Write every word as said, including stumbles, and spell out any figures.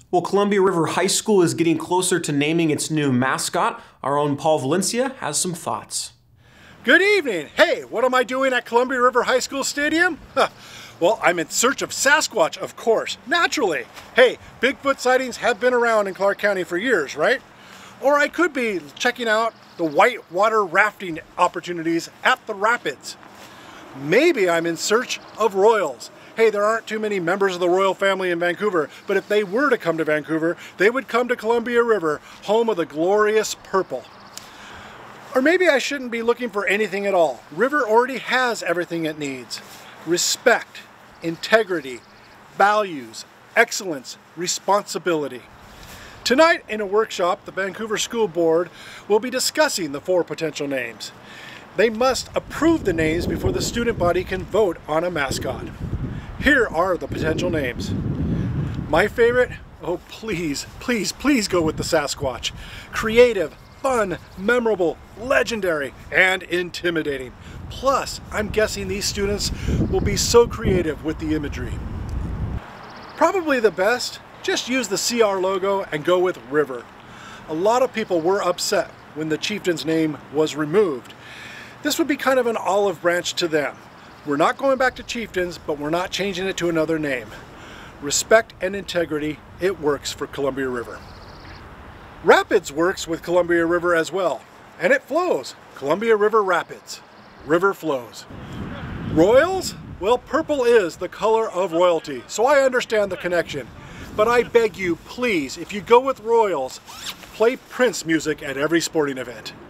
Well, Columbia River High School is getting closer to naming its new mascot. Our own Paul Valencia has some thoughts. Good evening. Hey, what am I doing at Columbia River High School Stadium? Huh. Well, I'm in search of Sasquatch, of course, naturally. Hey, Bigfoot sightings have been around in Clark County for years, right? Or I could be checking out the whitewater rafting opportunities at the rapids. Maybe I'm in search of royals. Hey, there aren't too many members of the royal family in Vancouver, but if they were to come to Vancouver, they would come to Columbia River, home of the glorious purple. Or maybe I shouldn't be looking for anything at all. River already has everything it needs. Respect, integrity, values, excellence, responsibility. Tonight in a workshop, the Vancouver School Board will be discussing the four potential names. They must approve the names before the student body can vote on a mascot. Here are the potential names. My favorite? Oh, please, please, please go with the Sasquatch. Creative, fun, memorable, legendary, and intimidating. Plus, I'm guessing these students will be so creative with the imagery. Probably the best, just use the C R logo and go with River. A lot of people were upset when the chieftain's name was removed. This would be kind of an olive branch to them. We're not going back to chieftains, but we're not changing it to another name. Respect and integrity, it works for Columbia River. Rapids works with Columbia River as well, and it flows. Columbia River Rapids. River flows. Royals? Well, purple is the color of royalty, so I understand the connection. But I beg you, please, if you go with royals, play Prince music at every sporting event.